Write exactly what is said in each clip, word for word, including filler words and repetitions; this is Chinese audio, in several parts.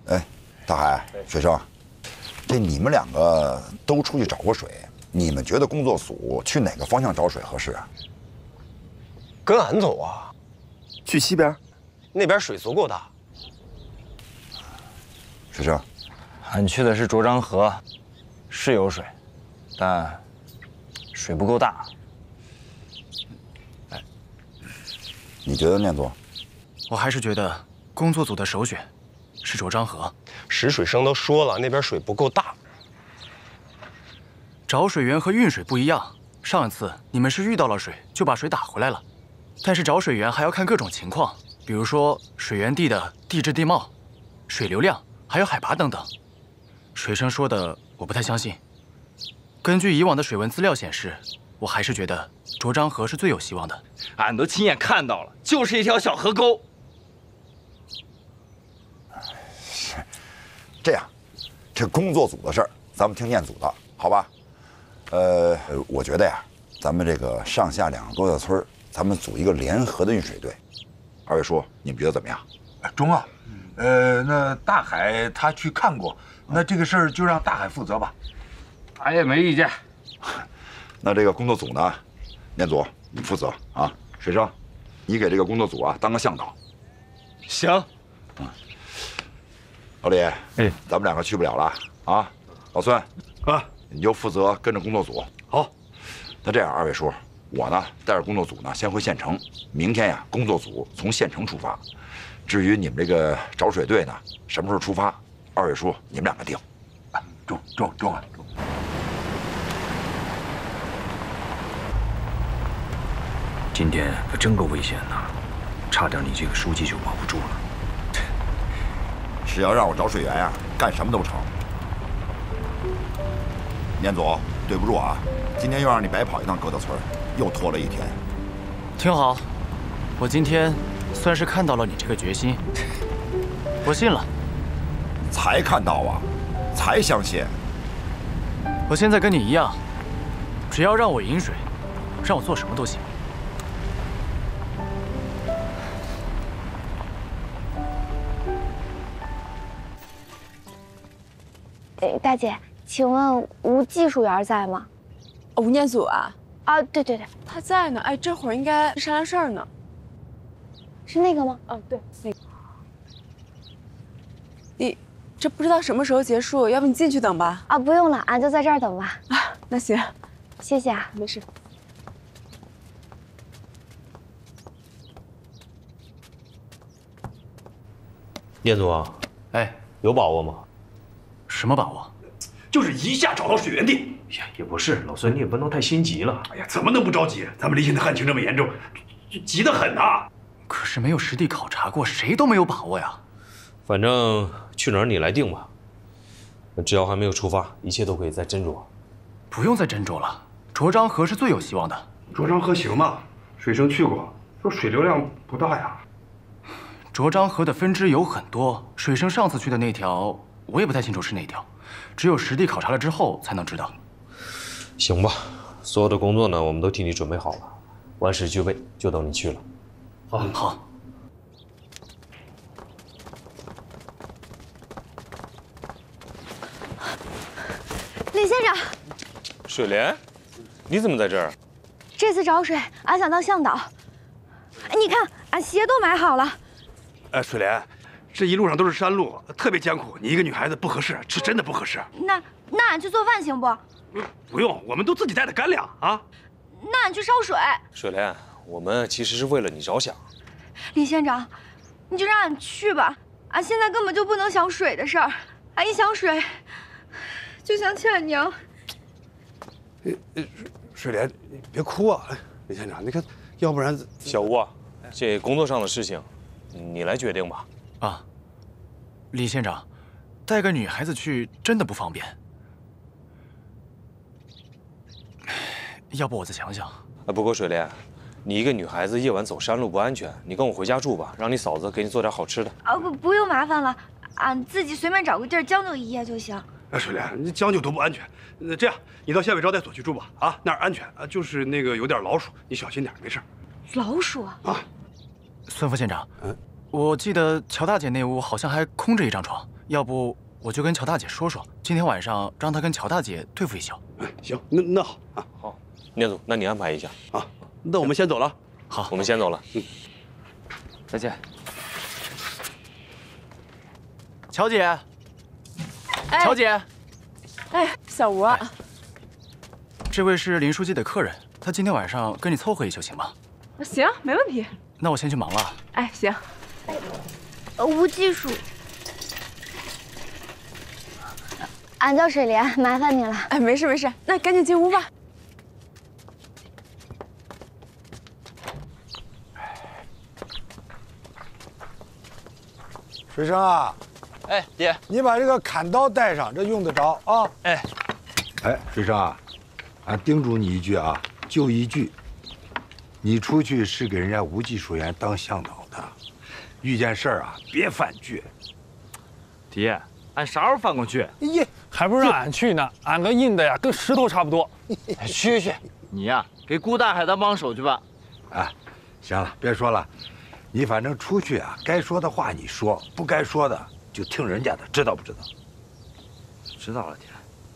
哎，大海、水生，这你们两个都出去找过水，你们觉得工作组去哪个方向找水合适啊？ 跟俺走啊， 去西边， 那边水足够大。 水生， 俺去的是卓漳河，是有水，但水不够大。 哎，你觉得念祖？ 我还是觉得工作组的首选是卓漳河。 石水生都说了，那边水不够大。 找水源和运水不一样，上一次你们是遇到了水就把水打回来了，但是找水源还要看各种情况，比如说水源地的地质地貌、水流量，还有海拔等等。水生说的我不太相信。根据以往的水文资料显示，我还是觉得卓漳河是最有希望的。 俺都亲眼看到了，就是一条小河沟。 这样，这工作组的事儿，咱们听念组的，好吧？呃，我觉得呀，咱们这个上下两个多小村，咱们组一个联合的运水队。二位叔，你们觉得怎么样？ 中啊，呃，那大海他去看过，那这个事儿就让大海负责吧。 俺也没意见。 那这个工作组呢，念组你负责啊，水生，你给这个工作组啊当个向导。 行。 嗯。老李，哎，咱们两个去不了了啊。老孙，啊，你就负责跟着工作组。 好。 那这样，二位叔，我呢带着工作组呢先回县城，明天呀工作组从县城出发。至于你们这个找水队呢，什么时候出发，二位叔你们两个定。 啊，中中中啊！中。 今天可真够危险的，差点你这个书记就保不住了。 只要让我找水源呀，干什么都成。念祖，对不住啊，今天又让你白跑一趟疙瘩村，又拖了一天。 挺好，我今天算是看到了你这个决心，我信了。 才看到啊，才相信。 我现在跟你一样，只要让我饮水，让我做什么都行。 哎，大姐，请问吴技术员在吗？ 吴念祖啊？ 啊，对对对， 他在呢。哎，这会儿应该商量事儿呢。 是那个吗？ 嗯，对，那个。你这不知道什么时候结束，要不你进去等吧？ 啊，不用了，俺就在这儿等吧。 啊，那行， 谢谢啊。 没事。 聂总啊， 哎， 有把握吗？ 什么把握？ 就是一下找到水源地。 哎呀，也不是，老孙你也不能太心急了。 哎呀，怎么能不着急？咱们离现的旱情这么严重，急得很呐。 可是没有实地考察过，谁都没有把握呀。 反正去哪儿你来定吧。只要还没有出发，一切都可以再斟酌。 不用再斟酌了，卓漳河是最有希望的。 卓漳河行吗？水生去过，说水流量不大呀。 卓漳河的分支有很多，水生上次去的那条，我也不太清楚是哪条，只有实地考察了之后才能知道。 行吧，所有的工作呢，我们都替你准备好了，万事俱备，就等你去了。 好，好。 李县长， 水莲，你怎么在这儿？ 这次找水，俺想当向导。哎，你看，俺鞋都买好了。 哎，水莲，这一路上都是山路，特别艰苦，你一个女孩子不合适，是真的不合适。 那那俺去做饭行不？ 不用，我们都自己带的干粮啊。 那俺去烧水。 水莲，我们其实是为了你着想。 李县长，你就让俺去吧，俺现在根本就不能想水的事儿，俺一想水，就想起俺娘。 水莲，你别哭啊！李县长，你看，要不然小吴啊，这工作上的事情，你来决定吧。 啊，李县长，带个女孩子去真的不方便，要不我再想想。 啊，不过水莲，你一个女孩子夜晚走山路不安全，你跟我回家住吧，让你嫂子给你做点好吃的。 啊，不不用麻烦了，俺自己随便找个地儿将就一夜就行。 哎，水莲，你将就多不安全。那这样，你到县委招待所去住吧。啊，那儿安全啊，就是那个有点老鼠，你小心点，没事。 老鼠啊？ 啊， 孙副县长，嗯，我记得乔大姐那屋好像还空着一张床， 要不我就跟乔大姐说说，今天晚上让她跟乔大姐对付一宿。 行，那那好啊， 好，念祖，那你安排一下啊。那我们先走了。 好， 我们先走了。嗯， 再见。 乔姐， 哎、 乔姐， 哎，小吴啊， 这位是林书记的客人，他今天晚上跟你凑合一宿，行吗？ 行，没问题。 那我先去忙了。 哎，行。 呃，吴技术，俺叫水莲，麻烦你了。 哎，没事没事，那赶紧进屋吧。 水生啊， 哎，爹， 你把这个砍刀带上，这用得着啊。 哎， 哎，水生啊，俺叮嘱你一句啊，就一句，你出去是给人家无技术员当向导的，遇见事儿啊别犯倔。 爹，俺啥时候犯过倔？ 耶， 还不是让俺去呢，俺个硬的呀，跟石头差不多。 去去， 你呀，给顾大海当帮手去吧。 啊，行了，别说了。你反正出去啊，该说的话你说，不该说的就听人家的，知道不知道？ 知道了，爹。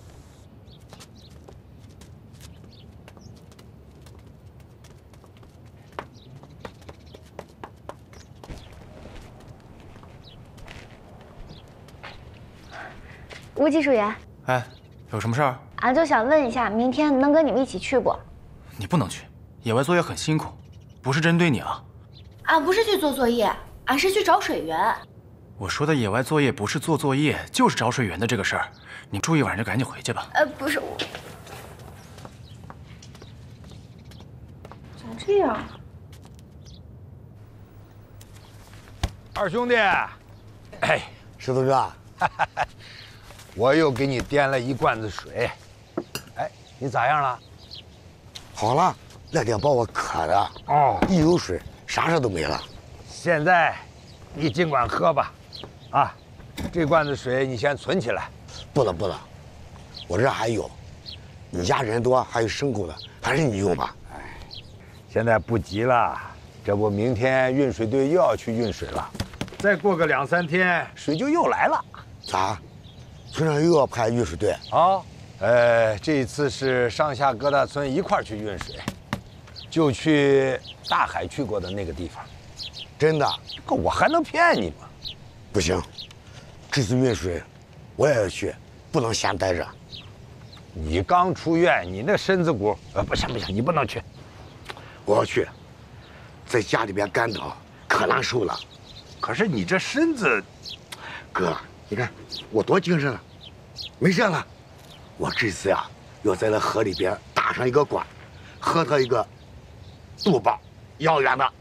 吴技术员， 哎，有什么事儿？ 俺就想问一下，明天能跟你们一起去不？ 你不能去，野外作业很辛苦，不是针对你啊。 俺不是去做作业，俺是去找水源。 我说的野外作业不是做作业，就是找水源的这个事儿。你住一晚就赶紧回去吧。 呃，不是我。咋这样？ 二兄弟，哎，石头哥，我又给你掂了一罐子水。哎，你咋样了？ 好了，那天把我渴的哦， 一有水，啥事都没了。 现在，你尽管喝吧，啊，这罐子水你先存起来。 不了不了，我这还有，你家人多，还有牲口的，还是你用吧。 哎，现在不急了，这不明天运水队又要去运水了，再过个两三天水就又来了。 咋？村上又要派运水队啊？呃，这一次是上下各大村一块儿去运水，就去大海去过的那个地方。 真的？ 我还能骗你吗？ 不行，这次运水我也要去，不能闲待着。 你刚出院，你那身子骨，呃，不行不行，你不能去。 我要去，在家里边干倒可难受了。 可是你这身子， 哥，你看我多精神啊！没事了，我这次呀要在那河里边打上一个管，喝他一个肚包腰圆的。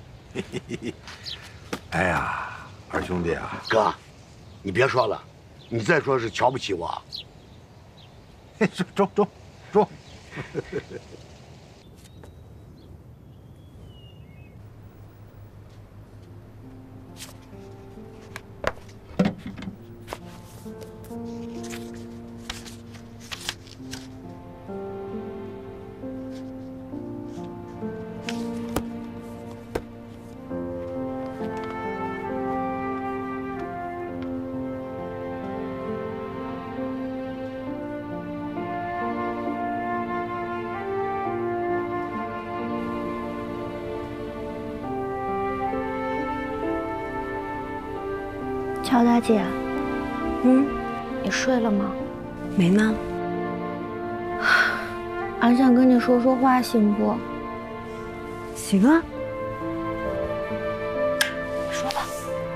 哎呀，二兄弟啊， 哥，你别说了，你再说是瞧不起我。 中中中。 乔大姐， 嗯， 你睡了吗？ 没呢。 俺想跟你说说话，行不？ 行啊。 说吧。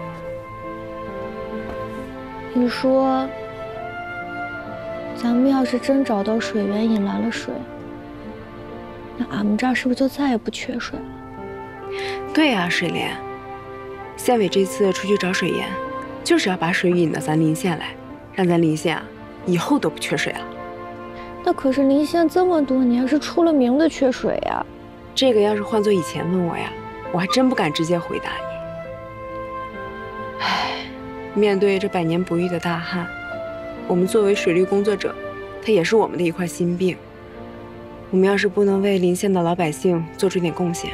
你说，咱们要是真找到水源，引来了水，那俺们这儿是不是就再也不缺水了？ 对呀，水莲。县委这次出去找水源，就是要把水引到咱临县来，让咱临县啊以后都不缺水了。 那可是临县这么多年是出了名的缺水呀。 这个要是换做以前问我呀，我还真不敢直接回答你。唉，面对这百年不遇的大旱，我们作为水利工作者，它也是我们的一块心病。我们要是不能为临县的老百姓做出点贡献，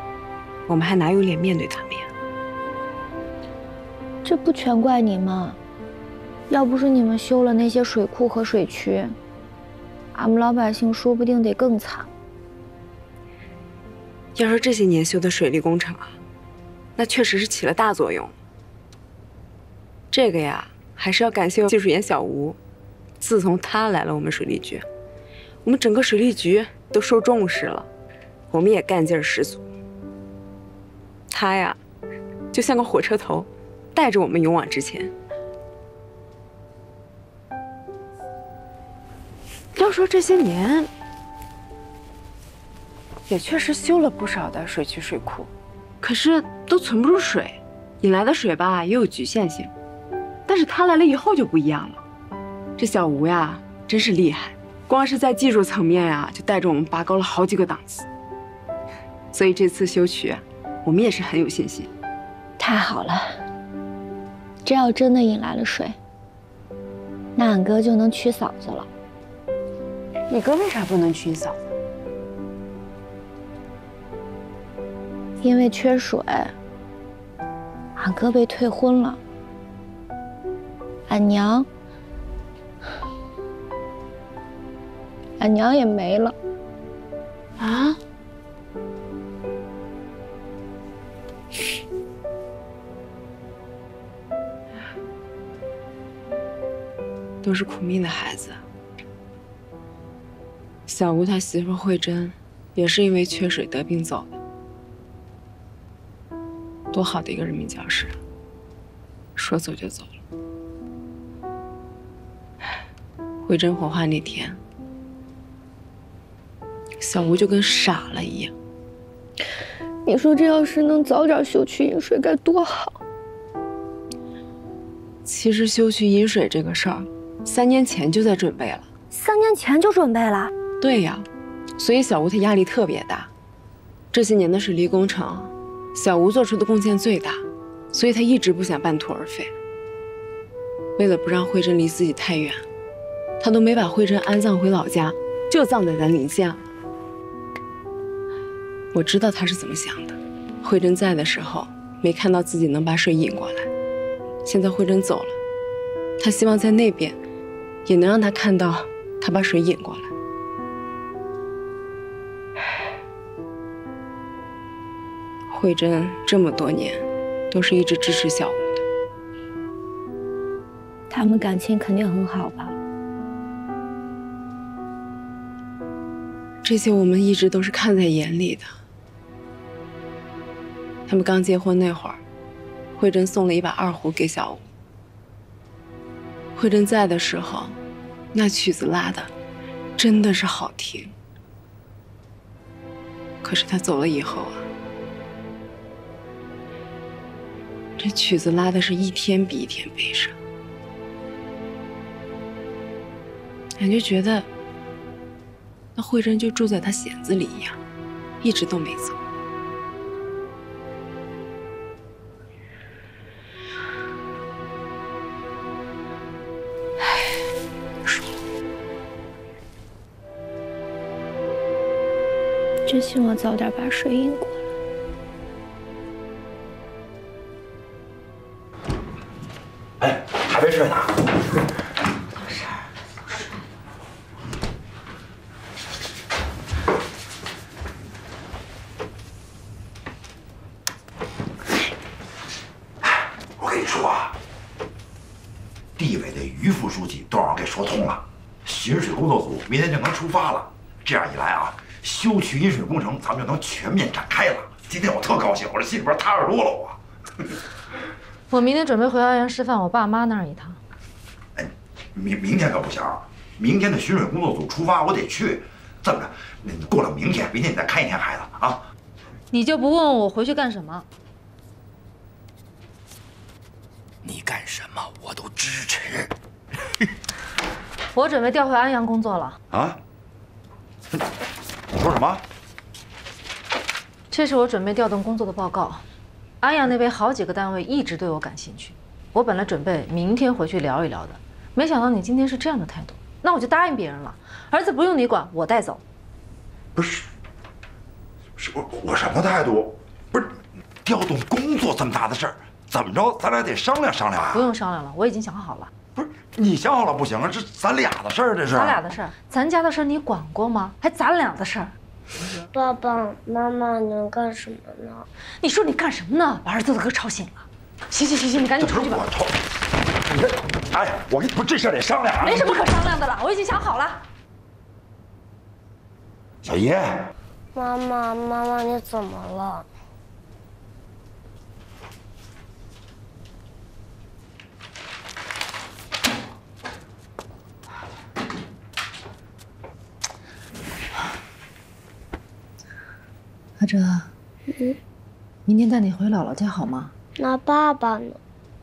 我们还哪有脸面对他们呀？ 这不全怪你吗？ 要不是你们修了那些水库和水渠，俺们老百姓说不定得更惨。 要说这些年修的水利工程啊，那确实是起了大作用。这个呀，还是要感谢技术员小吴。自从他来了我们水利局，我们整个水利局都受重视了，我们也干劲儿十足。他呀，就像个火车头，带着我们勇往直前。要说这些年，也确实修了不少的水渠水库，可是都存不住水，引来的水吧也有局限性。但是他来了以后就不一样了，这小吴呀真是厉害，光是在技术层面呀就带着我们拔高了好几个档次。所以这次修渠啊，我们也是很有信心。 太好了，这要真的引来了水，那俺哥就能娶嫂子了。 你哥为啥不能娶你嫂子？ 因为缺水，俺哥被退婚了，俺娘，俺娘也没了。 啊？都是苦命的孩子。小吴他媳妇慧珍，也是因为缺水得病走的。多好的一个人民教师啊，说走就走了。慧珍火化那天，小吴就跟傻了一样。 你说这要是能早点修渠引水该多好。 其实修渠引水这个事儿，三年前就在准备了。 三年前就准备了？ 对呀，所以小吴他压力特别大。这些年的水利工程，小吴做出的贡献最大，所以他一直不想半途而废。为了不让慧珍离自己太远，他都没把慧珍安葬回老家，就葬在咱临县了。我知道他是怎么想的。慧珍在的时候，没看到自己能把水引过来，现在慧珍走了，他希望在那边也能让他看到他把水引过来。慧珍这么多年都是一直支持小吴的， 他们感情肯定很好吧？ 这些我们一直都是看在眼里的。他们刚结婚那会儿，慧珍送了一把二胡给小吴。慧珍在的时候，那曲子拉的真的是好听。可是他走了以后啊，这曲子拉的是一天比一天悲伤，感觉觉得那慧珍就住在他匣子里一样，一直都没走。 真希望早点把水引过来。哎，还没睡呢。 有事儿。 我跟你说啊，地委的于副书记都让我给说通了，巡水工作组明天就能出发了。这样一来啊，修渠引水工程咱们就能全面展开了。今天我特高兴，我这心里边踏实多了我。 我明天准备回安阳师范我爸妈那儿一趟。 哎，明明天可不行，明天的巡水工作组出发，我得去。这么着，你过了明天，明天你再看一天孩子啊。 你就不问问我回去干什么？ 你干什么我都支持。 我准备调回安阳工作了。 啊？你说什么？ 这是我准备调动工作的报告。安阳那边好几个单位一直对我感兴趣，我本来准备明天回去聊一聊的，没想到你今天是这样的态度，那我就答应别人了。儿子不用你管，我带走。 不是，是我我什么态度？不是，调动工作这么大的事儿，怎么着咱俩得商量商量啊。 不用商量了，我已经想好了。 不是， 你想好了不行啊，这咱俩的事儿，这是。 咱俩的事儿，咱家的事儿你管过吗？还咱俩的事儿。 爸爸妈妈，你们干什么呢？ 你说你干什么呢？把儿子都给吵醒了。行行行行，你赶紧出去吧。 我吵。你这，哎，我跟你不，这事儿得商量啊。 没什么可商量的了，我已经想好了。 小姨。 妈妈，妈妈，你怎么了？ 阿哲， 嗯， 明天带你回姥姥家好吗？ 那爸爸呢？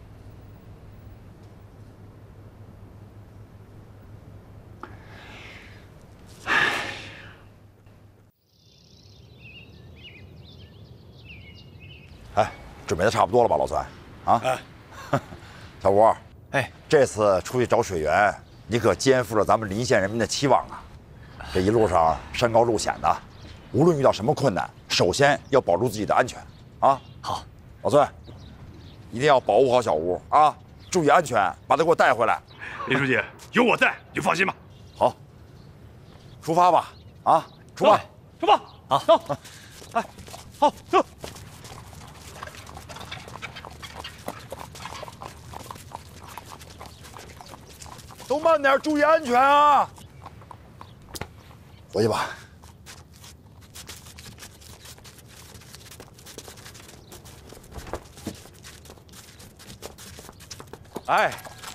哎，准备的差不多了吧，老孙？啊？哎，小吴， 哎， 这次出去找水源，你可肩负了咱们临县人民的期望啊！这一路上山高路险的，无论遇到什么困难，首先要保住自己的安全啊！ 好， 老孙，一定要保护好小吴啊！注意安全，把他给我带回来。 林书记，有我在，你就放心吧。 好，出发吧！啊，出发， 出发！ 好， 走。哎，好，走。 都慢点，注意安全啊！回去吧。 哎，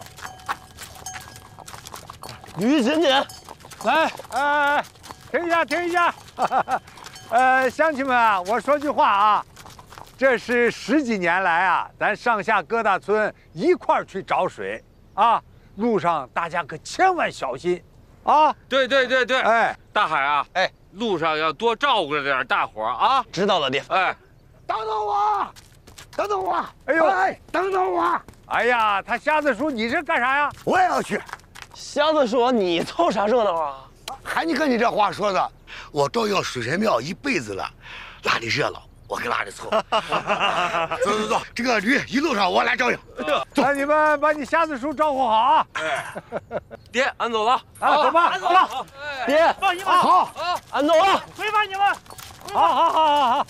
于姐姐， 来，哎，停一下，停一下。呃，乡亲们啊，我说句话啊，这是十几年来啊，咱上下各大村一块儿去找水啊，路上大家可千万小心啊！ 对对对对， 哎， 大海啊，哎，路上要多照顾着点大伙儿啊！ 知道了，爹。 哎， 等等我，等等我， 哎呦， 哎，等等我！ 哎呀，他瞎子叔，你是干啥呀？ 我也要去。 瞎子叔，你凑啥热闹啊？ 还你跟你这话说的，我照应水神庙一辈子了，拉的热闹，我给拉的凑。走走走，这个驴一路上我来照应。 那你们把你瞎子叔照顾好啊！ 哎，爹，俺走了啊，走吧，走吧。 爹， 放心吧。好， 俺走了， 回吧你们。好好好好好。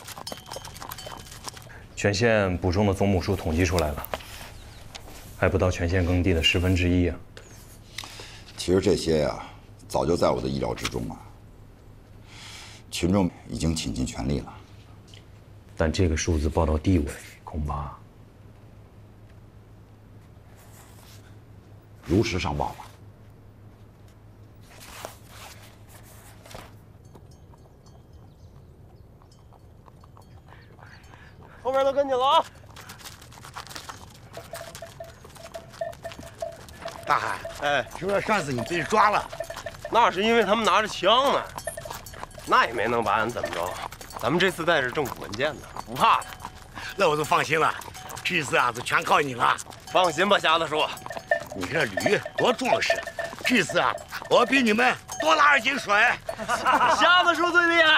全县补种的总亩数统计出来了，还不到全县耕地的十分之一啊。 其实这些呀，早就在我的意料之中啊。群众已经倾尽全力了， 但这个数字报到地委，恐怕如实上报吧。 后面都跟紧了啊！ 大海，哎，是不是上次你被抓了？ 那是因为他们拿着枪呢，那也没能把俺怎么着。咱们这次带着政府文件呢，不怕的。 那我就放心了，这次啊，就全靠你了。 放心吧，瞎子叔， 你这驴多壮实，这次啊，我比你们多拉二斤水。 瞎子叔最厉害。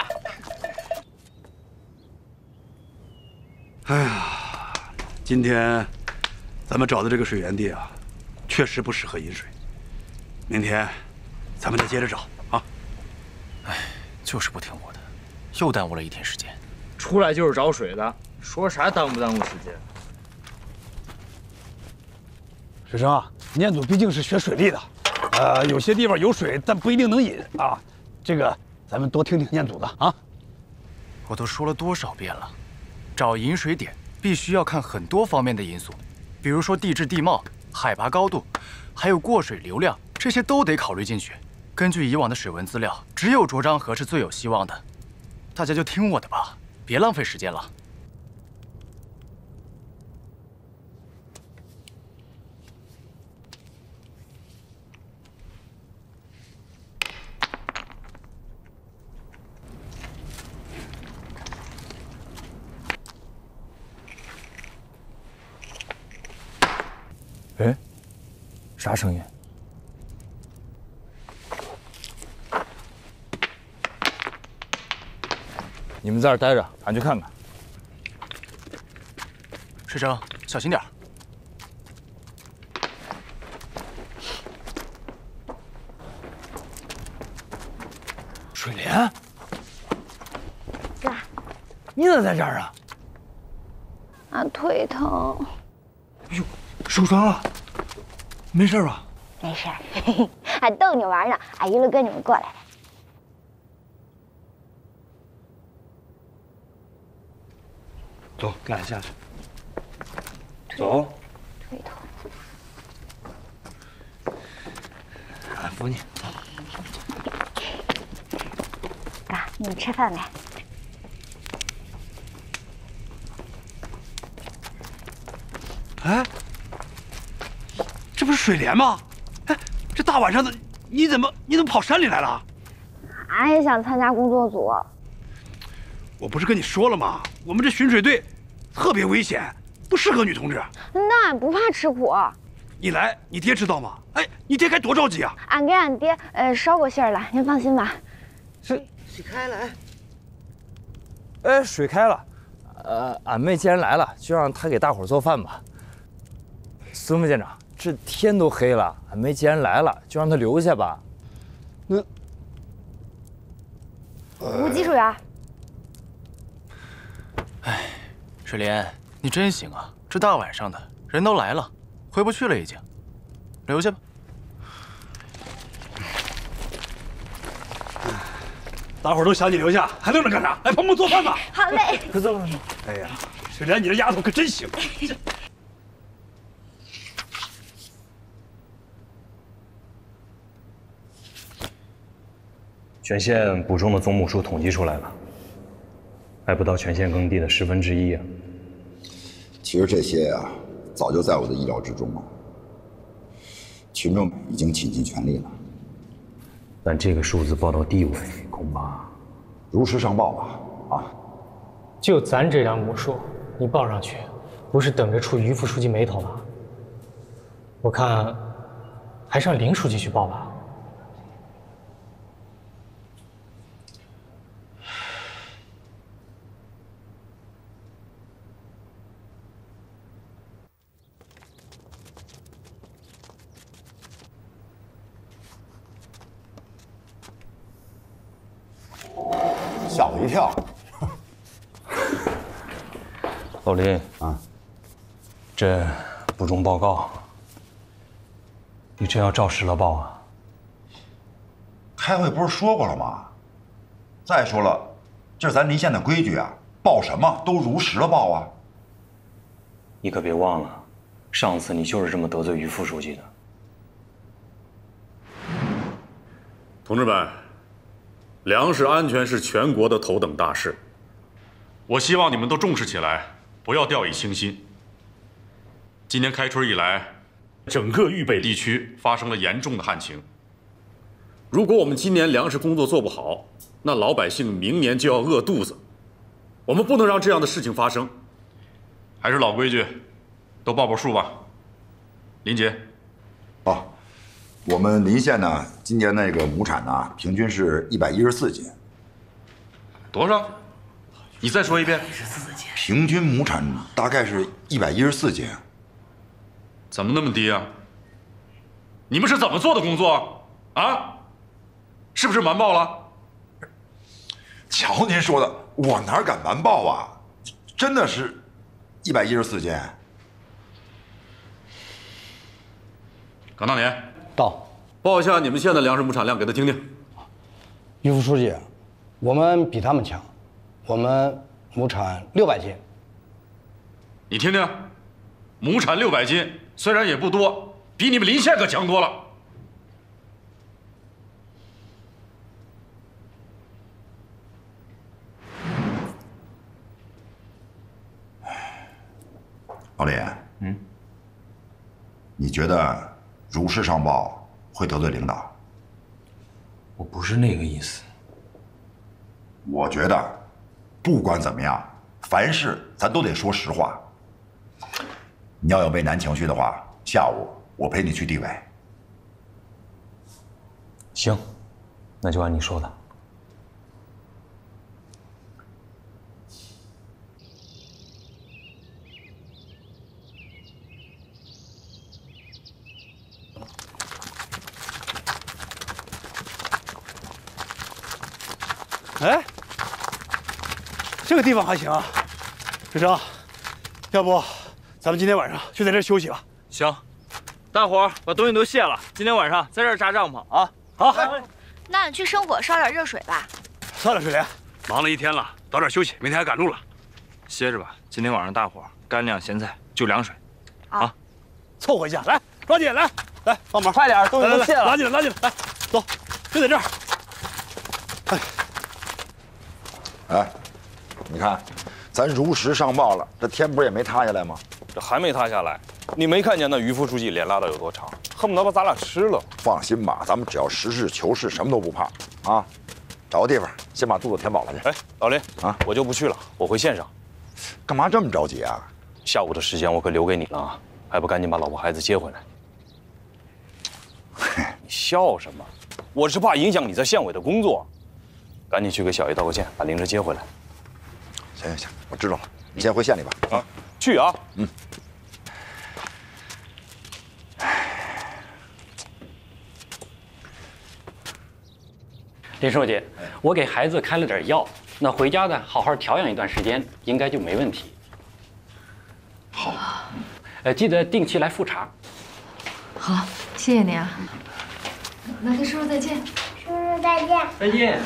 哎呀，今天咱们找的这个水源地啊，确实不适合饮水。明天咱们再接着找啊。 哎，就是不听我的，又耽误了一天时间。 出来就是找水的，说啥耽误不耽误时间？ 水生啊，念祖毕竟是学水利的，呃，有些地方有水，但不一定能饮啊。这个咱们多听听念祖的啊。 我都说了多少遍了，找饮水点必须要看很多方面的因素，比如说地质地貌、海拔高度，还有过水流量，这些都得考虑进去。根据以往的水文资料，只有卓漳河是最有希望的。大家就听我的吧，别浪费时间了。 哎，啥声音？ 你们在这儿待着，俺去看看。 水生，小心点儿。 莲， 哥， 你咋在这儿啊？ 俺腿疼。 哟，受伤了？没事吧？ 没事，嘿嘿，还逗你玩呢。俺一路跟你们过来的。 走，跟俺下去。走。 腿疼。 俺扶你。 哥，你们吃饭没？ 哎，这不是水莲吗？哎，这大晚上的，你怎么你怎么跑山里来了？ 俺也想参加工作组。 我不是跟你说了吗？我们这巡水队特别危险，不适合女同志。 那俺不怕吃苦。 你来，你爹知道吗？哎，你爹该多着急啊！ 俺给俺爹呃捎过信儿了，您放心吧。 水水开了，哎，水开了。呃，俺妹既然来了，就让她给大伙儿做饭吧。孙副舰长，这天都黑了，俺妹既然来了，就让她留下吧。那， 吴技术员。 哎，水莲，你真行啊！这大晚上的，人都来了，回不去了已经，留下吧。 大伙儿都想你留下，还愣着干啥？来帮忙做饭吧。 好嘞。 快坐，快坐。哎呀，水莲，你这丫头可真行。 全县捕种的总亩数统计出来了，还不到全县耕地的十分之一啊。 其实这些呀、啊，早就在我的意料之中了。群众已经倾尽全力了， 但这个数字报到地委，恐怕如实上报吧。啊， 就咱这两亩数，你报上去，不是等着触于副书记眉头吧？我看，还是让林书记去报吧。 吓我一跳！ 老林啊，这捕种报告，你真要照实了报啊？ 开会不是说过了吗？再说了，这是咱离县的规矩啊，报什么都如实了报啊。 你可别忘了，上次你就是这么得罪于副书记的。 同志们。粮食安全是全国的头等大事，我希望你们都重视起来，不要掉以轻心。今年开春以来，整个豫北地区发生了严重的旱情。如果我们今年粮食工作做不好，那老百姓明年就要饿肚子。我们不能让这样的事情发生。还是老规矩，都报报数吧。林杰， 啊。我们临县呢，今年那个亩产呢，平均是一百一十四斤。 多少？你再说一遍。 平均亩产大概是一百一十四斤。 怎么那么低啊？你们是怎么做的工作啊？是不是瞒报了？ 瞧您说的，我哪敢瞒报啊？真的是，一百一十四斤。 耿大年。 到， 报一下你们县的粮食亩产量给他听听。 于副书记，我们比他们强，我们亩产六百斤。 你听听，亩产六百斤，虽然也不多，比你们临县可强多了。 老李，嗯，你觉得？如实上报会得罪领导， 我不是那个意思。 我觉得，不管怎么样，凡事咱都得说实话。你要有为难情绪的话，下午我陪你去地委。 行，那就按你说的。 这个地方还行啊。水生，要不咱们今天晚上就在这儿休息吧？ 行，大伙儿把东西都卸了，今天晚上在这儿扎帐篷啊！好。 那你去生火烧点热水吧。 算了，水莲，忙了一天了，早点休息，明天还赶路了。 歇着吧，今天晚上大伙儿干粮咸菜就凉水，啊， 凑合一下，来，抓紧，来，来帮忙， 快点，东西都卸了， 拉进来，拉进来，来，走，就在这儿。哎， 哎，你看，咱如实上报了，这天不是也没塌下来吗？ 这还没塌下来，你没看见那于副书记脸拉的有多长，恨不得把咱俩吃了。 放心吧，咱们只要实事求是，什么都不怕啊。找个地方先把肚子填饱了去。 哎，老林啊，我就不去了，我回县上。 干嘛这么着急啊？ 下午的时间我可留给你了啊，还不赶紧把老婆孩子接回来？你笑什么？我是怕影响你在县委的工作。赶紧去给小爷道个歉，把灵芝接回来。 行行行，我知道了，你先回县里吧。 啊，去啊。 嗯。 林书记，我给孩子开了点药，那回家呢，好好调养一段时间，应该就没问题。 好， 呃，记得定期来复查。 好，谢谢你啊。那跟叔叔再见。 叔叔再见。 再见。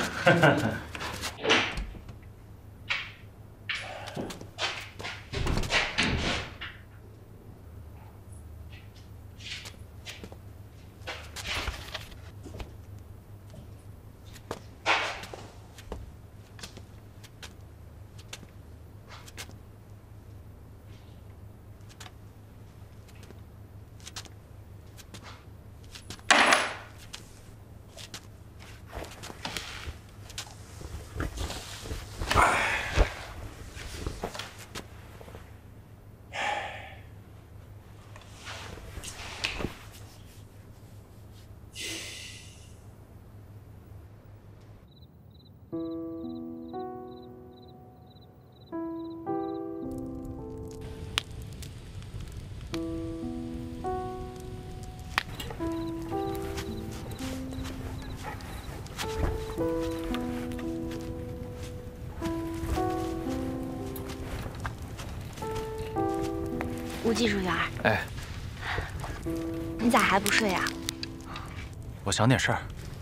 吴技术员， 哎， 你咋还不睡啊？ 我想点事儿。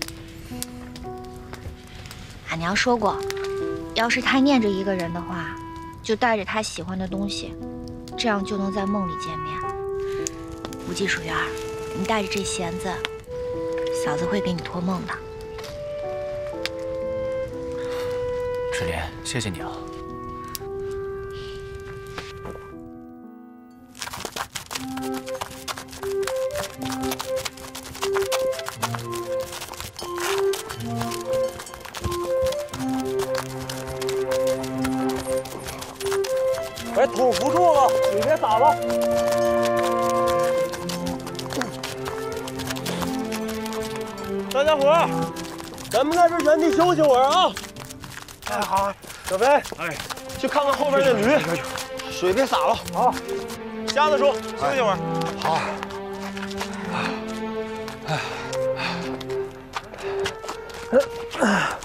俺娘说过，要是太念着一个人的话，就带着他喜欢的东西，这样就能在梦里见面。吴技术员，你带着这弦子，嫂子会给你托梦的。 芷莲，谢谢你啊。 哎，土扶住了，你别撒了。 大家伙儿，咱们在这原地休息会儿啊。哎，好，小飞，哎，去看看后边那驴，水别洒了。好，瞎子叔，休息会儿。 好。哎。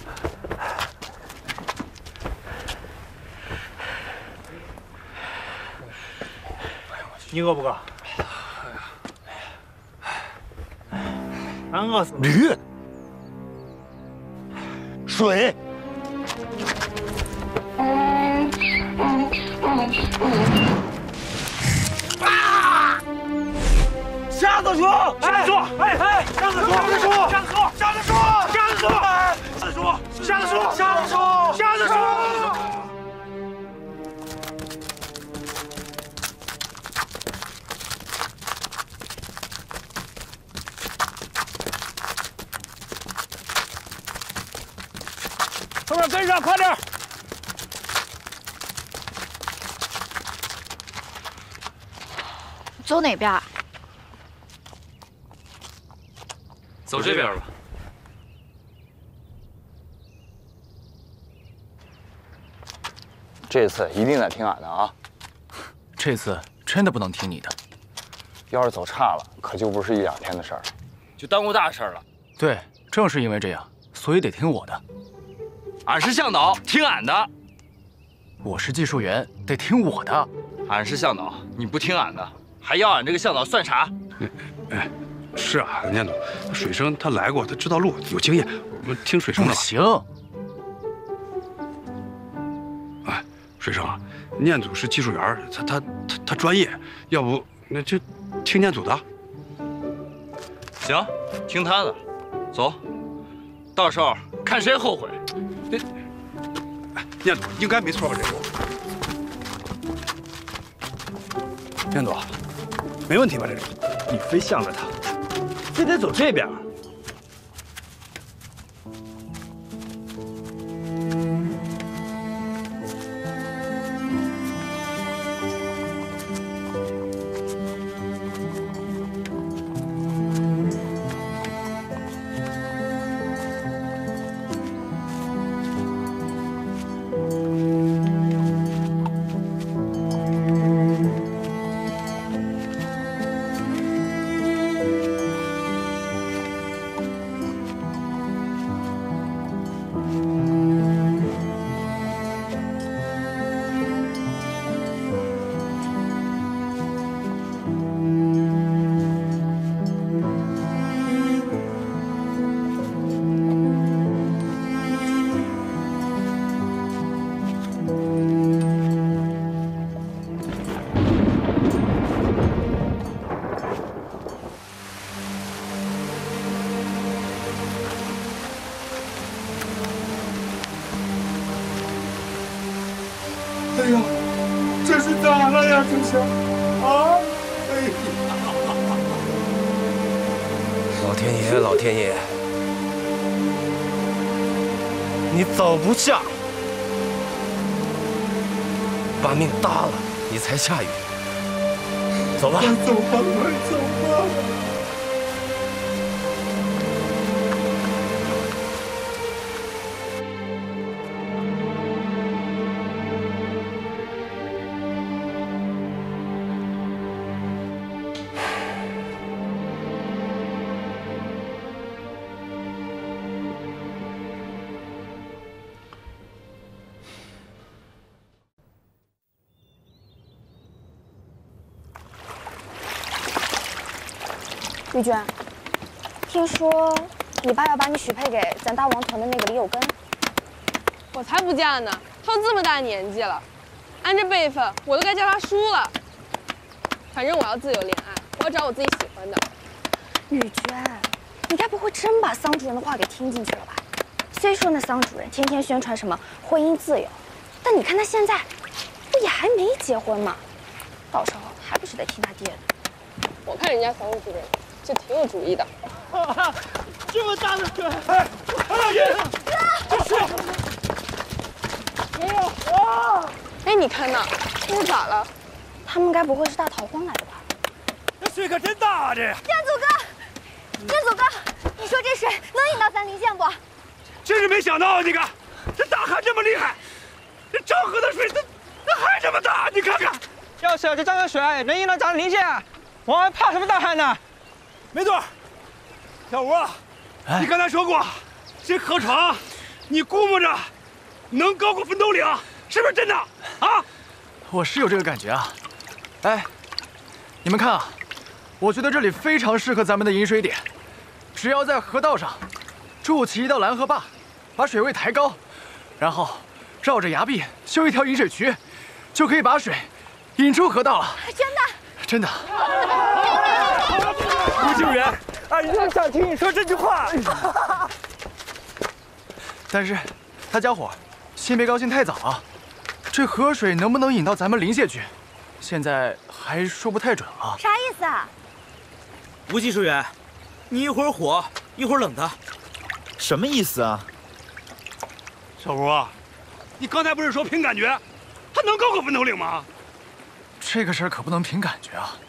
你饿不饿？俺饿死了。 驴，水。 啊！瞎子叔，瞎子叔，哎哎，瞎子叔，瞎子叔，瞎子叔，瞎子叔，瞎子叔，瞎子叔，瞎子叔，瞎子叔，瞎子叔。 后面跟上，快点！ 走哪边？ 走这边吧。 这次一定得听俺的啊！ 这次真的不能听你的。 要是走差了，可就不是一两天的事儿了， 就耽误大事了。 对，正是因为这样，所以得听我的。 俺是向导，听俺的。 我是技术员，得听我的。 俺是向导，你不听俺的，还要俺这个向导算啥？ 哎，是啊，念总，水生他来过，他知道路，有经验，我们听水生的。 不行。 哎，水生啊，念祖是技术员，他他他他专业，要不那就听念祖的。 行，听他的，走，到时候看谁后悔。 那，哎，念祖应该没错吧？这路，念祖，没问题吧？这路， 你非向着他，非得走这边。 哎呀，这是咋了呀？这是啊！哎呀！ 老天爷，老天爷，你走不下，把命搭了，你才下雨。走吧， 走吧，快走吧。 玉娟，听说你爸要把你许配给咱大王屯的那个李有根。 我才不嫁呢！他都这么大年纪了，按这辈分，我都该叫他叔了。反正我要自由恋爱，我要找我自己喜欢的。 玉娟，你该不会真把桑主任的话给听进去了吧？虽说那桑主任天天宣传什么婚姻自由，但你看他现在，不也还没结婚吗？到时候还不是得听他爹的？ 我看人家桑主任这挺有主意的。 这么大的水，哎，大爷，这是。 哎呦啊！哎，你看那，这是咋了？他们该不会是大逃荒来的吧？ 这水可真大啊！这。 彦祖哥，彦祖哥，你说这水能引到咱临县不？ 真是没想到啊！你看，这大旱这么厉害，这漳河的水，它它还这么大，你看看。 要是这漳河水能引到咱临县，我还怕什么大旱呢？ 没错，小吴啊，哎、你刚才说过，这河床，你估摸着能高过坟头岭，是不是真的啊？ 我是有这个感觉啊。哎，你们看啊，我觉得这里非常适合咱们的引水点，只要在河道上筑起一道拦河坝，把水位抬高，然后绕着崖壁修一条引水渠，就可以把水引出河道了。 真的？ 真的。 吴救援，俺就想听你说这句话。 但是，大家伙，先别高兴太早啊。这河水能不能引到咱们临县去，现在还说不太准了。 啥意思啊？ 吴技术员，你一会儿火，一会儿冷的，什么意思啊？ 小吴啊，你刚才不是说凭感觉，它能高过坟头岭吗？ 这个事儿可不能凭感觉啊。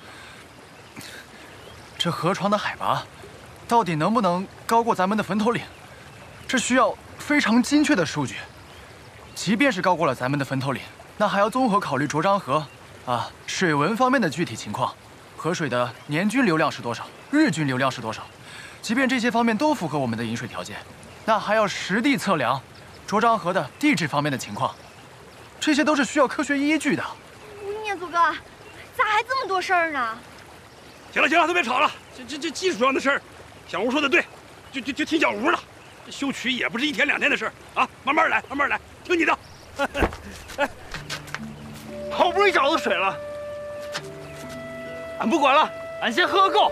这河床的海拔，到底能不能高过咱们的坟头岭？这需要非常精确的数据。即便是高过了咱们的坟头岭，那还要综合考虑卓漳河啊水文方面的具体情况，河水的年均流量是多少，日均流量是多少。即便这些方面都符合我们的引水条件，那还要实地测量卓漳河的地质方面的情况。 这些都是需要科学依据的。 念祖哥，咋还这么多事儿呢？ 行了行了，都别吵了，这这这技术上的事儿，小吴说的对，就就就听小吴的。修渠也不是一天两天的事儿啊，慢慢来，慢慢来，听你的。 哎，好不容易找到水了，俺不管了，俺先喝个够。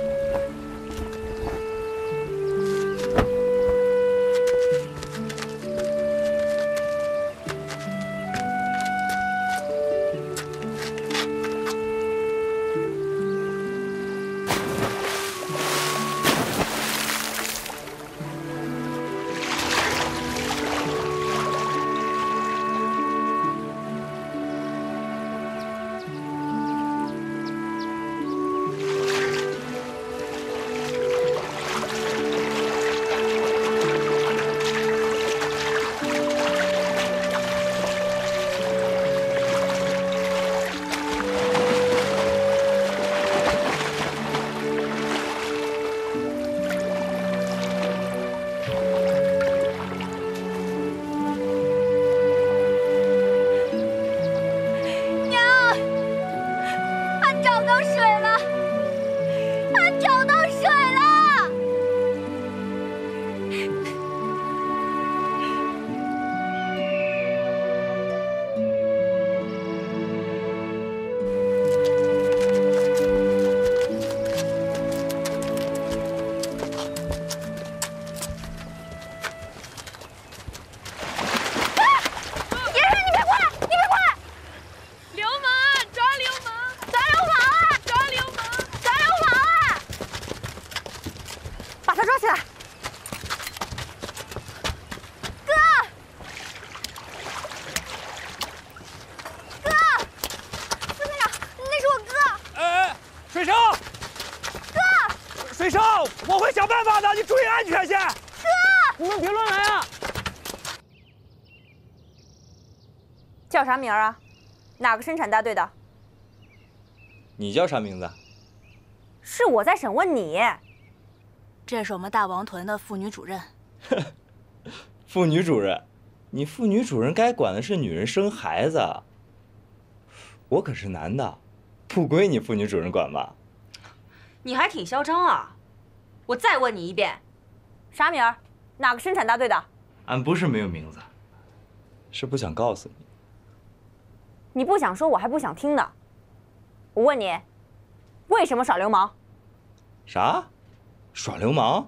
叫啥名儿啊？哪个生产大队的？ 你叫啥名字？ 是我在审问你。 这是我们大王屯的妇女主任。 妇女主任，你妇女主任该管的是女人生孩子。我可是男的，不归你妇女主任管吧？ 你还挺嚣张啊！我再问你一遍，啥名儿？哪个生产大队的？ 俺不是没有名字，是不想告诉你。 你不想说，我还不想听呢。我问你，为什么耍流氓？ 啥？耍流氓？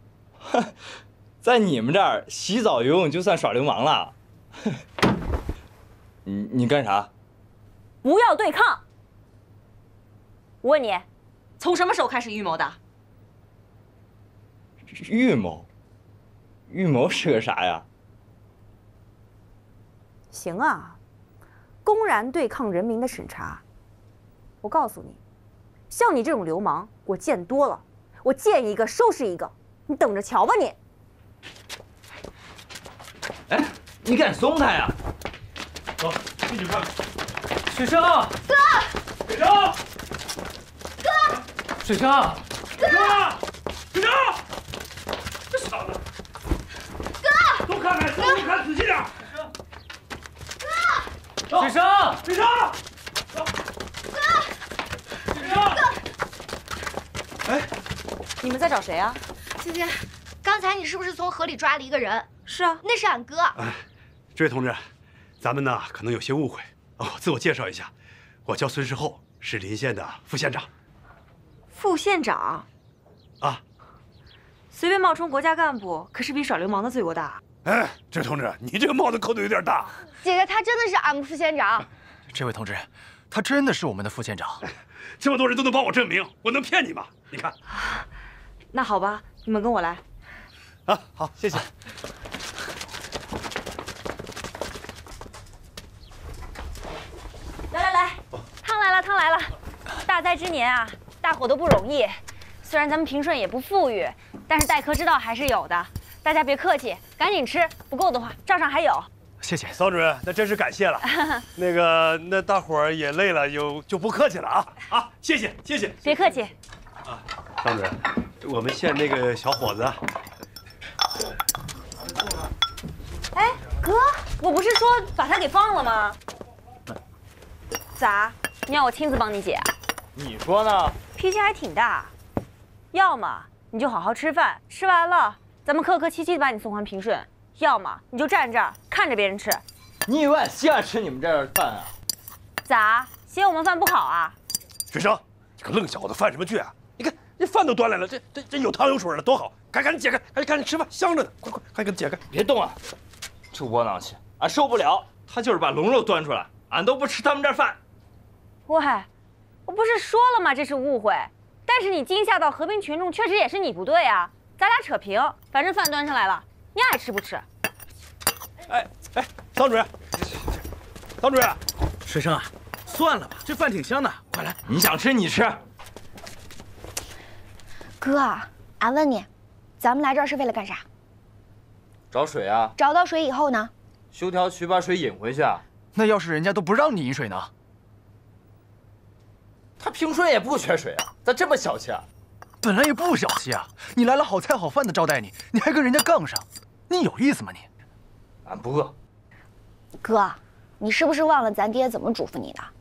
在你们这儿，洗澡游泳就算耍流氓了？你你干啥？ 不要对抗。我问你，从什么时候开始预谋的？ 预谋？预谋是个啥呀？ 行啊。 公然对抗人民的审查，我告诉你，像你这种流氓，我见多了，我见一个收拾一个，你等着瞧吧你！ 哎，你敢松他呀？ 走，进去看。 水生， 哥， 水生， 哥， 水生， 哥，水生，这小子， 哥， 多看看，多看仔细点。 水生， 水生， 哥， 水生， 哎，你们在找谁啊？ 姐姐，刚才你是不是从河里抓了一个人？ 是啊， 那是俺哥。 哎，这位同志，咱们呢可能有些误会哦。自我介绍一下，我叫孙世厚，是临县的副县长。 副县长？ 啊， 随便冒充国家干部，可是比耍流氓的罪过大。 哎，这同志，你这个帽子扣的有点大。 姐姐，他真的是俺们副县长。 这位同志，他真的是我们的副县长。 这么多人都能帮我证明，我能骗你吗？你看。 那好吧，你们跟我来。 啊，好，谢谢。 来来来，汤来了，汤来了。大灾之年啊，大伙都不容易。虽然咱们平顺也不富裕，但是待客之道还是有的。 大家别客气，赶紧吃，不够的话账上还有。 谢谢曹主任，那真是感谢了。那个，那大伙儿也累了，就就不客气了啊！啊，谢谢谢谢， 别客气。 啊，曹主任，我们县那个小伙子。 哎，哥， 我不是说把他给放了吗？咋？你要我亲自帮你解啊？ 你说呢？ 脾气还挺大。要么你就好好吃饭，吃完了咱们客客气气的把你送还平顺；要么你就站这儿看着别人吃。 你以为俺稀罕吃你们这儿的饭啊？ 咋？嫌我们饭不好啊？ 学生，你个愣小子，犯什么倔啊？你看这饭都端来了，这这这有汤有水了，多好！赶赶紧解开，赶紧赶紧吃饭，香着呢，快快快给它解开！ 别动啊！这窝囊气，俺受不了。他就是把龙肉端出来，俺都不吃他们这儿饭。 喂，我不是说了吗？这是误会。但是你惊吓到和平群众，确实也是你不对啊。咱俩扯平，反正饭端上来了，你爱吃不吃？ 哎哎，桑主任，桑主任， 水生啊，算了吧，这饭挺香的，快来， 你想吃你吃。 哥，俺问你，咱们来这儿是为了干啥？ 找水啊。 找到水以后呢？ 修条渠把水引回去啊。 那要是人家都不让你饮水呢？ 他平顺也不缺水啊，咋这么小气啊？ 本来也不小气啊，你来了好菜好饭的招待你，你还跟人家杠上，你有意思吗你？ 俺不饿。 哥，你是不是忘了咱爹怎么嘱咐你的？